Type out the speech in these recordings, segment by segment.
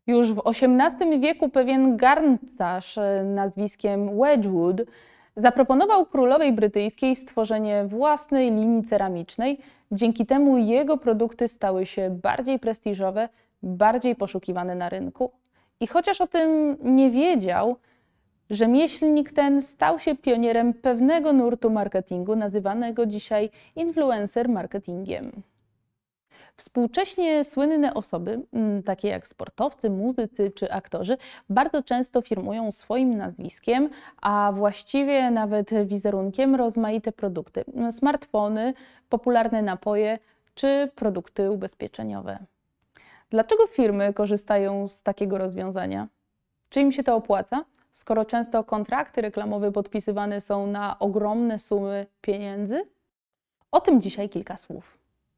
Już w XVIII wieku pewien garncarz nazwiskiem Wedgwood zaproponował królowej brytyjskiej stworzenie własnej linii ceramicznej. Dzięki temu jego produkty stały się bardziej prestiżowe, bardziej poszukiwane na rynku. I chociaż o tym nie wiedział, rzemieślnik ten stał się pionierem pewnego nurtu marketingu, nazywanego dzisiaj influencer marketingiem. Współcześnie słynne osoby, takie jak sportowcy, muzycy czy aktorzy, bardzo często firmują swoim nazwiskiem, a właściwie nawet wizerunkiem rozmaite produkty. Smartfony, popularne napoje czy produkty ubezpieczeniowe. Dlaczego firmy korzystają z takiego rozwiązania? Czy im się to opłaca, skoro często kontrakty reklamowe podpisywane są na ogromne sumy pieniędzy? O tym dzisiaj kilka słów.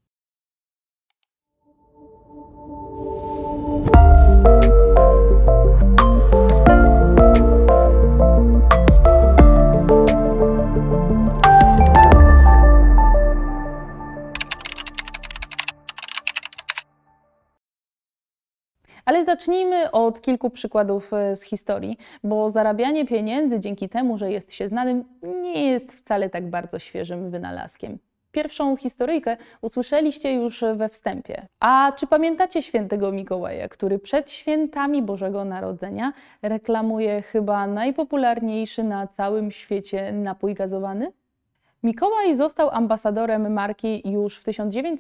Ale zacznijmy od kilku przykładów z historii, bo zarabianie pieniędzy dzięki temu, że jest się znanym, nie jest wcale tak bardzo świeżym wynalazkiem. Pierwszą historyjkę usłyszeliście już we wstępie. A czy pamiętacie świętego Mikołaja, który przed świętami Bożego Narodzenia reklamuje chyba najpopularniejszy na całym świecie napój gazowany? Mikołaj został ambasadorem marki już w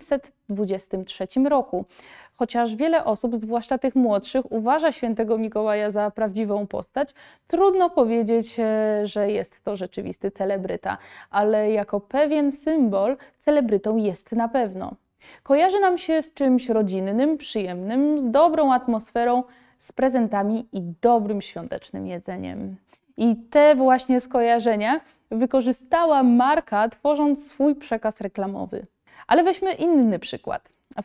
1923 roku. Chociaż wiele osób, zwłaszcza tych młodszych, uważa świętego Mikołaja za prawdziwą postać, trudno powiedzieć, że jest to rzeczywisty celebryta, ale jako pewien symbol celebrytą jest na pewno. Kojarzy nam się z czymś rodzinnym, przyjemnym, z dobrą atmosferą, z prezentami i dobrym świątecznym jedzeniem. I te właśnie skojarzenia wykorzystała marka, tworząc swój przekaz reklamowy. Ale weźmy inny przykład. W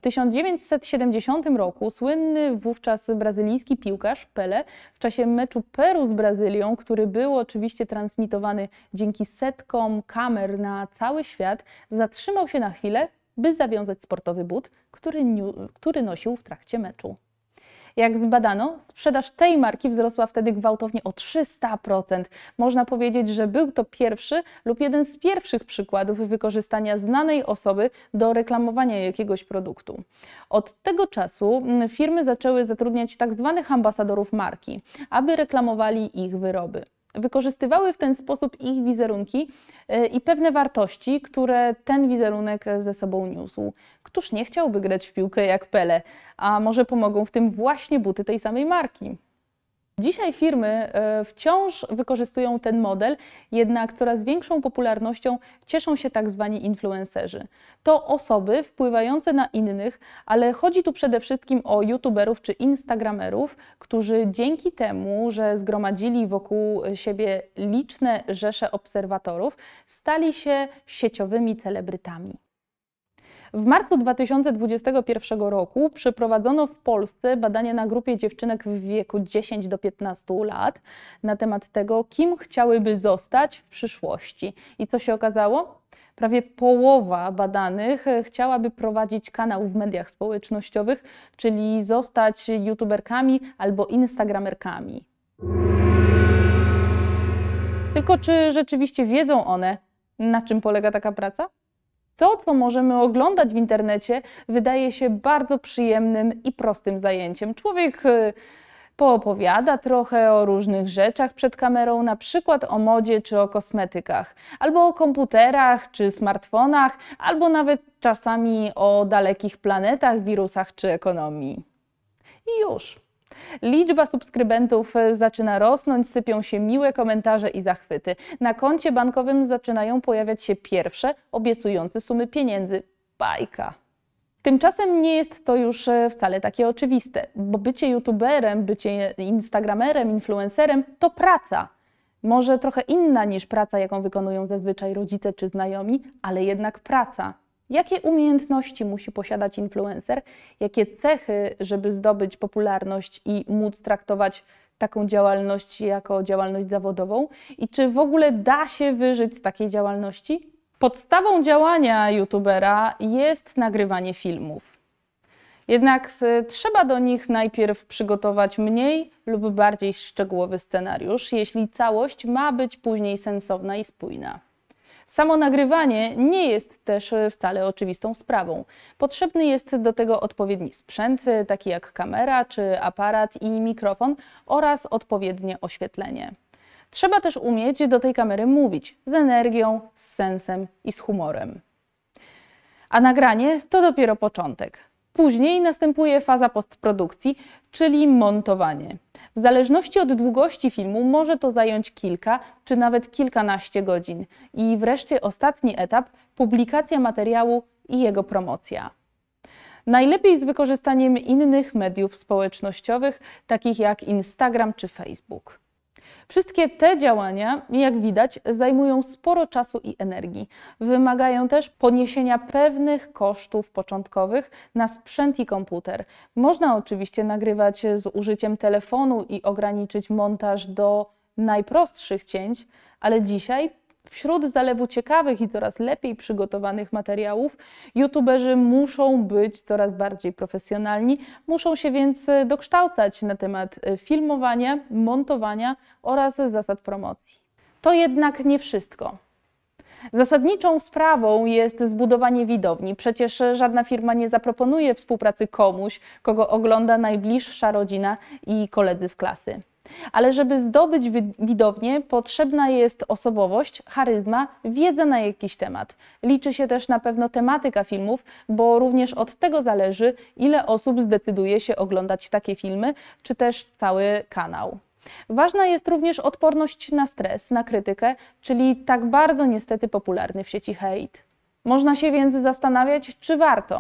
1970 roku słynny wówczas brazylijski piłkarz Pelé w czasie meczu Peru z Brazylią, który był oczywiście transmitowany dzięki setkom kamer na cały świat, zatrzymał się na chwilę, by zawiązać sportowy but, który nosił w trakcie meczu. Jak zbadano, sprzedaż tej marki wzrosła wtedy gwałtownie o 300%. Można powiedzieć, że był to pierwszy lub jeden z pierwszych przykładów wykorzystania znanej osoby do reklamowania jakiegoś produktu. Od tego czasu firmy zaczęły zatrudniać tzw. ambasadorów marki, aby reklamowali ich wyroby. Wykorzystywały w ten sposób ich wizerunki i pewne wartości, które ten wizerunek ze sobą niósł. Któż nie chciałby grać w piłkę jak Pelé, a może pomogą w tym właśnie buty tej samej marki? Dzisiaj firmy wciąż wykorzystują ten model, jednak coraz większą popularnością cieszą się tak zwani influencerzy. To osoby wpływające na innych, ale chodzi tu przede wszystkim o youtuberów czy instagramerów, którzy dzięki temu, że zgromadzili wokół siebie liczne rzesze obserwatorów, stali się sieciowymi celebrytami. W marcu 2021 roku przeprowadzono w Polsce badanie na grupie dziewczynek w wieku 10 do 15 lat na temat tego, kim chciałyby zostać w przyszłości. I co się okazało? Prawie połowa badanych chciałaby prowadzić kanał w mediach społecznościowych, czyli zostać youtuberkami albo instagramerkami. Tylko czy rzeczywiście wiedzą one, na czym polega taka praca? To, co możemy oglądać w internecie, wydaje się bardzo przyjemnym i prostym zajęciem. Człowiek poopowiada trochę o różnych rzeczach przed kamerą, na przykład o modzie czy o kosmetykach, albo o komputerach czy smartfonach, albo nawet czasami o dalekich planetach, wirusach czy ekonomii. I już. Liczba subskrybentów zaczyna rosnąć, sypią się miłe komentarze i zachwyty. Na koncie bankowym zaczynają pojawiać się pierwsze, obiecujące sumy pieniędzy. Bajka. Tymczasem nie jest to już wcale takie oczywiste, bo bycie youtuberem, bycie instagramerem, influencerem to praca. Może trochę inna niż praca, jaką wykonują zazwyczaj rodzice czy znajomi, ale jednak praca. Jakie umiejętności musi posiadać influencer? Jakie cechy, żeby zdobyć popularność i móc traktować taką działalność jako działalność zawodową? I czy w ogóle da się wyżyć z takiej działalności? Podstawą działania youtubera jest nagrywanie filmów. Jednak trzeba do nich najpierw przygotować mniej lub bardziej szczegółowy scenariusz, jeśli całość ma być później sensowna i spójna. Samo nagrywanie nie jest też wcale oczywistą sprawą. Potrzebny jest do tego odpowiedni sprzęt, taki jak kamera czy aparat i mikrofon oraz odpowiednie oświetlenie. Trzeba też umieć do tej kamery mówić z energią, z sensem i z humorem. A nagranie to dopiero początek. Później następuje faza postprodukcji, czyli montowanie. W zależności od długości filmu może to zająć kilka czy nawet kilkanaście godzin. I wreszcie ostatni etap – publikacja materiału i jego promocja. Najlepiej z wykorzystaniem innych mediów społecznościowych, takich jak Instagram czy Facebook. Wszystkie te działania, jak widać, zajmują sporo czasu i energii. Wymagają też poniesienia pewnych kosztów początkowych na sprzęt i komputer. Można oczywiście nagrywać z użyciem telefonu i ograniczyć montaż do najprostszych cięć, ale dzisiaj wśród zalewu ciekawych i coraz lepiej przygotowanych materiałów youtuberzy muszą być coraz bardziej profesjonalni, muszą się więc dokształcać na temat filmowania, montowania oraz zasad promocji. To jednak nie wszystko. Zasadniczą sprawą jest zbudowanie widowni. Przecież żadna firma nie zaproponuje współpracy komuś, kogo ogląda najbliższa rodzina i koledzy z klasy. Ale żeby zdobyć widownię, potrzebna jest osobowość, charyzma, wiedza na jakiś temat. Liczy się też na pewno tematyka filmów, bo również od tego zależy, ile osób zdecyduje się oglądać takie filmy, czy też cały kanał. Ważna jest również odporność na stres, na krytykę, czyli tak bardzo niestety popularny w sieci hejt. Można się więc zastanawiać, czy warto.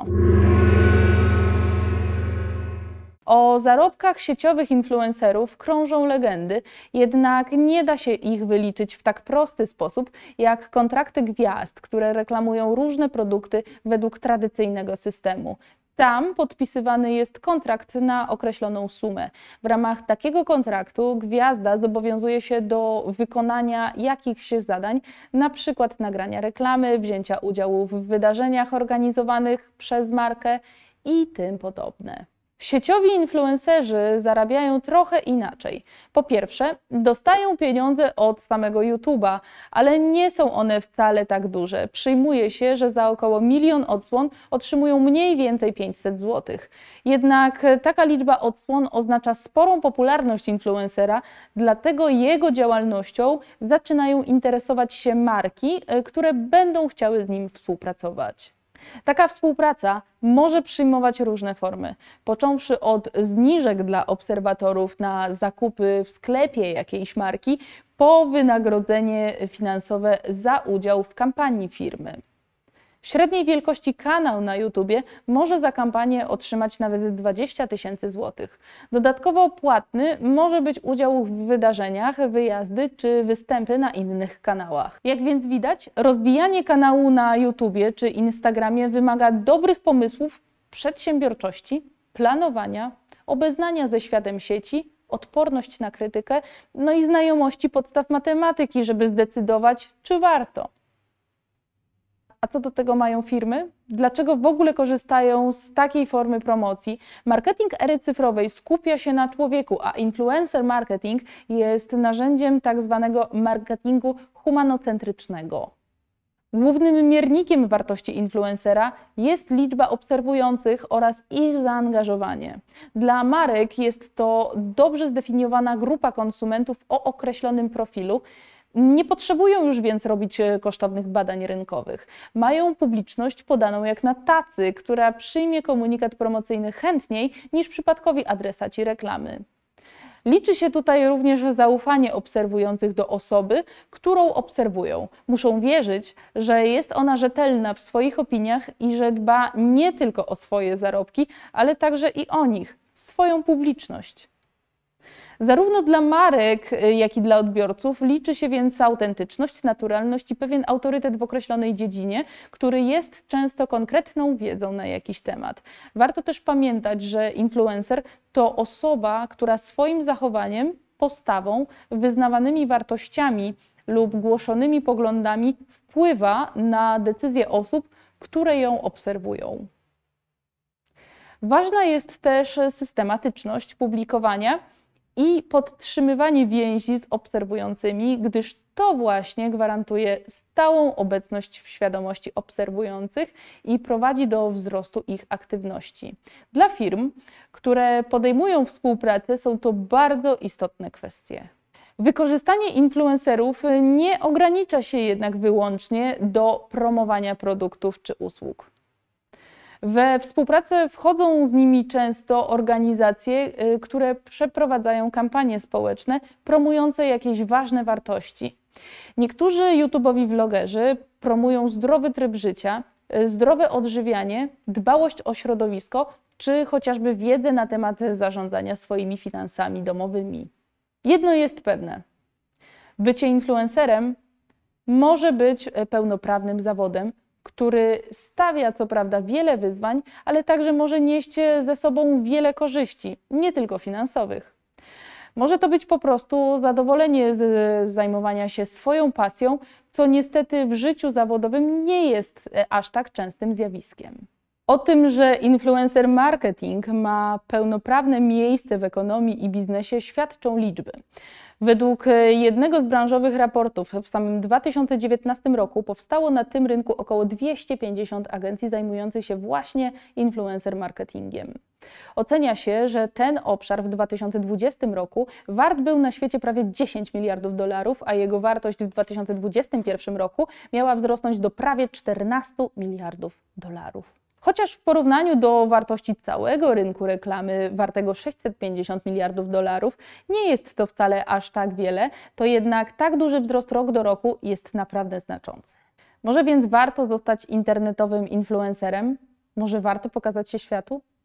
O zarobkach sieciowych influencerów krążą legendy, jednak nie da się ich wyliczyć w tak prosty sposób jak kontrakty gwiazd, które reklamują różne produkty według tradycyjnego systemu. Tam podpisywany jest kontrakt na określoną sumę. W ramach takiego kontraktu gwiazda zobowiązuje się do wykonania jakichś zadań, na przykład nagrania reklamy, wzięcia udziału w wydarzeniach organizowanych przez markę i tym podobne. Sieciowi influencerzy zarabiają trochę inaczej. Po pierwsze, dostają pieniądze od samego YouTube'a, ale nie są one wcale tak duże. Przyjmuje się, że za około 1 000 000 odsłon otrzymują mniej więcej 500 zł. Jednak taka liczba odsłon oznacza sporą popularność influencera, dlatego jego działalnością zaczynają interesować się marki, które będą chciały z nim współpracować. Taka współpraca może przyjmować różne formy, począwszy od zniżek dla obserwatorów na zakupy w sklepie jakiejś marki, po wynagrodzenie finansowe za udział w kampanii firmy. Średniej wielkości kanał na YouTubie może za kampanię otrzymać nawet 20 000 złotych. Dodatkowo płatny może być udział w wydarzeniach, wyjazdy czy występy na innych kanałach. Jak więc widać, rozwijanie kanału na YouTubie czy Instagramie wymaga dobrych pomysłów, przedsiębiorczości, planowania, obeznania ze światem sieci, odporność na krytykę, no i znajomości podstaw matematyki, żeby zdecydować, czy warto. A co do tego mają firmy? Dlaczego w ogóle korzystają z takiej formy promocji? Marketing ery cyfrowej skupia się na człowieku, a influencer marketing jest narzędziem tak zwanego marketingu humanocentrycznego. Głównym miernikiem wartości influencera jest liczba obserwujących oraz ich zaangażowanie. Dla marek jest to dobrze zdefiniowana grupa konsumentów o określonym profilu. Nie potrzebują już więc robić kosztownych badań rynkowych. Mają publiczność podaną jak na tacy, która przyjmie komunikat promocyjny chętniej niż przypadkowi adresaci reklamy. Liczy się tutaj również zaufanie obserwujących do osoby, którą obserwują. Muszą wierzyć, że jest ona rzetelna w swoich opiniach i że dba nie tylko o swoje zarobki, ale także i o nich, swoją publiczność. Zarówno dla marek, jak i dla odbiorców liczy się więc autentyczność, naturalność i pewien autorytet w określonej dziedzinie, który jest często konkretną wiedzą na jakiś temat. Warto też pamiętać, że influencer to osoba, która swoim zachowaniem, postawą, wyznawanymi wartościami lub głoszonymi poglądami wpływa na decyzje osób, które ją obserwują. Ważna jest też systematyczność publikowania i podtrzymywanie więzi z obserwującymi, gdyż to właśnie gwarantuje stałą obecność w świadomości obserwujących i prowadzi do wzrostu ich aktywności. Dla firm, które podejmują współpracę, są to bardzo istotne kwestie. Wykorzystanie influencerów nie ogranicza się jednak wyłącznie do promowania produktów czy usług. We współpracę wchodzą z nimi często organizacje, które przeprowadzają kampanie społeczne promujące jakieś ważne wartości. Niektórzy YouTube'owi vlogerzy promują zdrowy tryb życia, zdrowe odżywianie, dbałość o środowisko, czy chociażby wiedzę na temat zarządzania swoimi finansami domowymi. Jedno jest pewne: bycie influencerem może być pełnoprawnym zawodem, który stawia co prawda wiele wyzwań, ale także może nieść ze sobą wiele korzyści, nie tylko finansowych. Może to być po prostu zadowolenie z zajmowania się swoją pasją, co niestety w życiu zawodowym nie jest aż tak częstym zjawiskiem. O tym, że influencer marketing ma pełnoprawne miejsce w ekonomii i biznesie, świadczą liczby. Według jednego z branżowych raportów w samym 2019 roku powstało na tym rynku około 250 agencji zajmujących się właśnie influencer marketingiem. Ocenia się, że ten obszar w 2020 roku wart był na świecie prawie 10 miliardów dolarów, a jego wartość w 2021 roku miała wzrosnąć do prawie 14 miliardów dolarów. Chociaż w porównaniu do wartości całego rynku reklamy wartego 650 miliardów dolarów nie jest to wcale aż tak wiele, to jednak tak duży wzrost rok do roku jest naprawdę znaczący. Może więc warto zostać internetowym influencerem? Może warto pokazać się światu?